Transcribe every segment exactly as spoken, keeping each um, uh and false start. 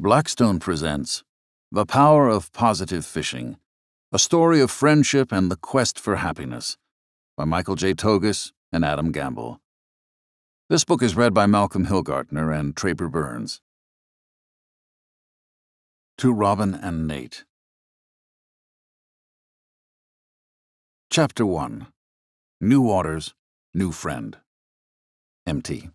Blackstone presents The Power of Positive Fishing, a story of friendship and the quest for happiness, by Michael J. Tougias and Adam Gamble. This book is read by Malcolm Hillgartner and Traber Burns. To Robin and Nate. Chapter one. New Waters, New Friend. M T.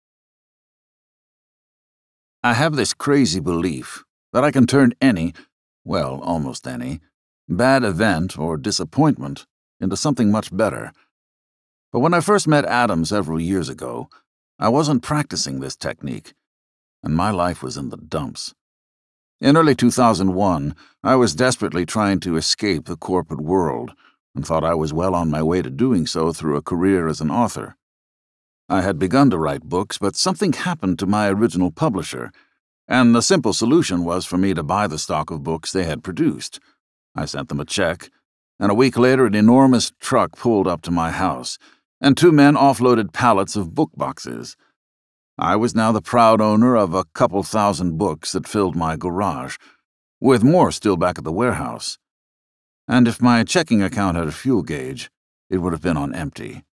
I have this crazy belief that I can turn any, well, almost any, bad event or disappointment into something much better. But when I first met Adam several years ago, I wasn't practicing this technique, and my life was in the dumps. In early two thousand one, I was desperately trying to escape the corporate world and thought I was well on my way to doing so through a career as an author. I had begun to write books, but something happened to my original publisher, and the simple solution was for me to buy the stock of books they had produced. I sent them a check, and a week later an enormous truck pulled up to my house, and two men offloaded pallets of book boxes. I was now the proud owner of a couple thousand books that filled my garage, with more still back at the warehouse. And if my checking account had a fuel gauge, it would have been on empty.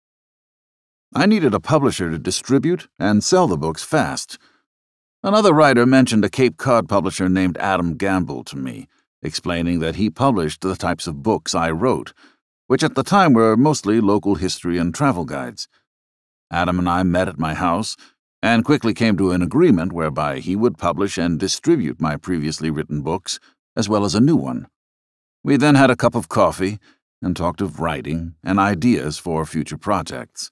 I needed a publisher to distribute and sell the books fast. Another writer mentioned a Cape Cod publisher named Adam Gamble to me, explaining that he published the types of books I wrote, which at the time were mostly local history and travel guides. Adam and I met at my house and quickly came to an agreement whereby he would publish and distribute my previously written books, as well as a new one. We then had a cup of coffee and talked of writing and ideas for future projects.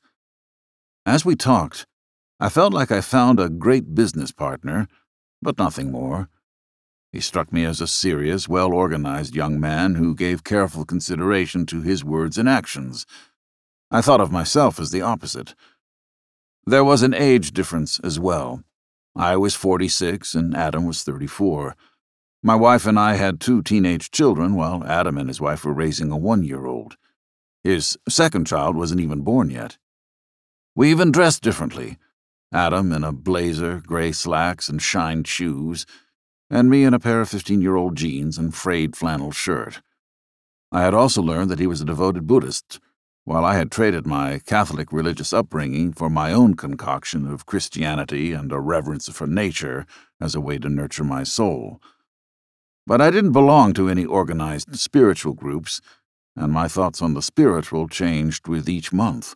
As we talked, I felt like I found a great business partner, but nothing more. He struck me as a serious, well-organized young man who gave careful consideration to his words and actions. I thought of myself as the opposite. There was an age difference as well. I was forty-six and Adam was thirty-four. My wife and I had two teenage children, while Adam and his wife were raising a one-year-old. His second child wasn't even born yet. We even dressed differently. Adam in a blazer, gray slacks, and shined shoes, and me in a pair of fifteen-year-old jeans and frayed flannel shirt. I had also learned that he was a devoted Buddhist, while I had traded my Catholic religious upbringing for my own concoction of Christianity and a reverence for nature as a way to nurture my soul. But I didn't belong to any organized spiritual groups, and my thoughts on the spiritual changed with each month.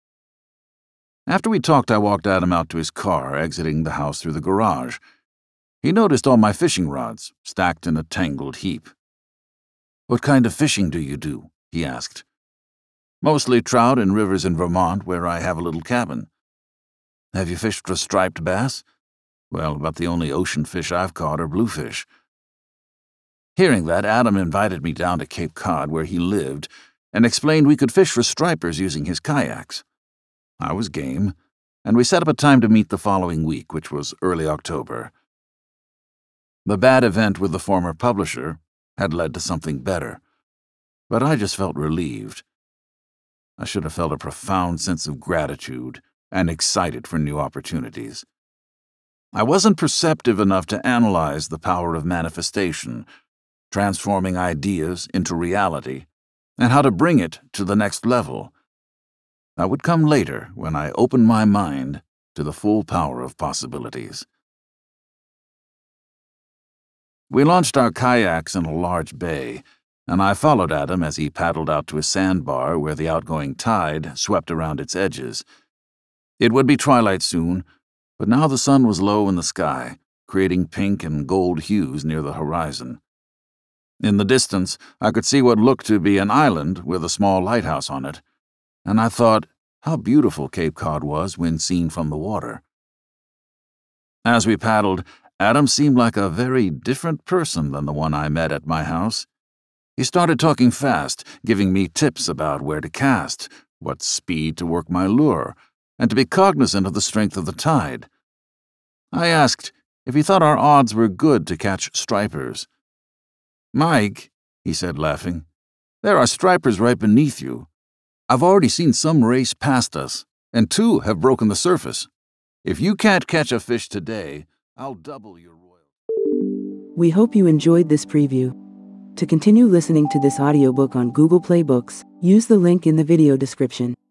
After we talked, I walked Adam out to his car, exiting the house through the garage. He noticed all my fishing rods, stacked in a tangled heap. "What kind of fishing do you do?" he asked. "Mostly trout in rivers in Vermont, where I have a little cabin." "Have you fished for striped bass?" "Well, about the only ocean fish I've caught are bluefish." Hearing that, Adam invited me down to Cape Cod, where he lived, and explained we could fish for stripers using his kayaks. I was game, and we set up a time to meet the following week, which was early October. The bad event with the former publisher had led to something better, but I just felt relieved. I should have felt a profound sense of gratitude and excited for new opportunities. I wasn't perceptive enough to analyze the power of manifestation, transforming ideas into reality, and how to bring it to the next level. That would come later when I opened my mind to the full power of possibilities. We launched our kayaks in a large bay, and I followed Adam as he paddled out to a sandbar where the outgoing tide swept around its edges. It would be twilight soon, but now the sun was low in the sky, creating pink and gold hues near the horizon. In the distance, I could see what looked to be an island with a small lighthouse on it, and I thought how beautiful Cape Cod was when seen from the water. As we paddled, Adam seemed like a very different person than the one I met at my house. He started talking fast, giving me tips about where to cast, what speed to work my lure, and to be cognizant of the strength of the tide. I asked if he thought our odds were good to catch stripers. "Mike," he said, laughing, "there are stripers right beneath you. I've already seen some race past us, and two have broken the surface. If you can't catch a fish today, I'll double your royalty." We hope you enjoyed this preview. To continue listening to this audiobook on Google Play Books, use the link in the video description.